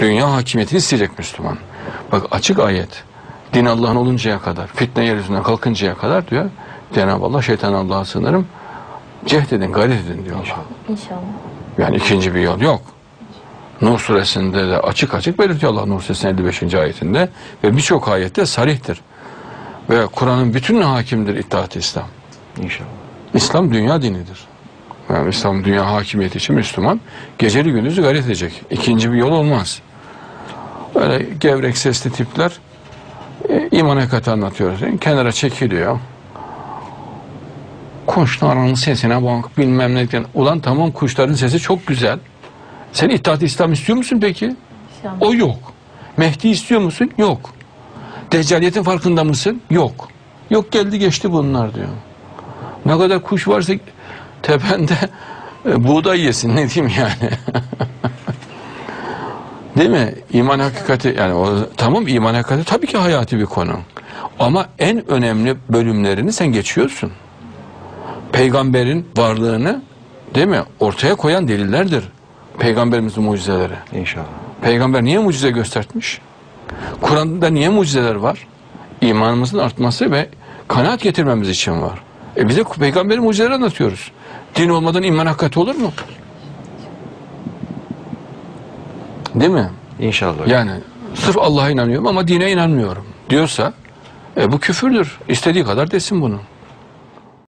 Dünya hakimiyetini isteyecek Müslüman. Bak açık ayet. Din Allah'ın oluncaya kadar, fitne yeryüzünden kalkıncaya kadar diyor. Cenab-ı Allah, şeytan Allah'a sığınırım. Cehd edin, gayret edin diyor Allah. İnşallah. Yani ikinci bir yol yok. Nur suresinde de açık açık belirtiyor Allah Nur suresinin 55. ayetinde. Ve birçok ayette sarihtir. Ve Kur'an'ın bütününe hakimdir İttihat-ı İslam. İnşallah. İslam dünya dinidir. Yani İslam dünya hakimiyeti için Müslüman geceli gündüzü gayret edecek. İkinci bir yol olmaz. Böyle gevrek sesli tipler iman hakikati anlatıyoruz. Yani kenara çekiliyor. Kuşların sesine bak bilmem ne. Ulan tamam, kuşların sesi çok güzel. Sen İttihat-ı İslam istiyor musun peki? İnşallah. O yok. Mehdi istiyor musun? Yok. Deccaliyetin farkında mısın? Yok. Yok, geldi geçti bunlar diyor. Ne kadar kuş varsa tepende buğday yesin, ne diyeyim yani. Değil mi? İman hakikati, yani o, tamam, iman hakikati tabii ki hayati bir konu. Ama en önemli bölümlerini sen geçiyorsun. Peygamberin varlığını, değil mi, ortaya koyan delillerdir. Peygamberimizin mucizeleri. İnşallah. Peygamber niye mucize göstermiş? Kur'an'da niye mucizeler var? İmanımızın artması ve kanaat getirmemiz için var. Bize peygamberin mucizeleri anlatıyoruz. Din olmadan iman hakikati olur mu? Değil mi? İnşallah. Yani sırf Allah'a inanıyorum ama dine inanmıyorum diyorsa bu küfürdür. İstediği kadar desin bunu.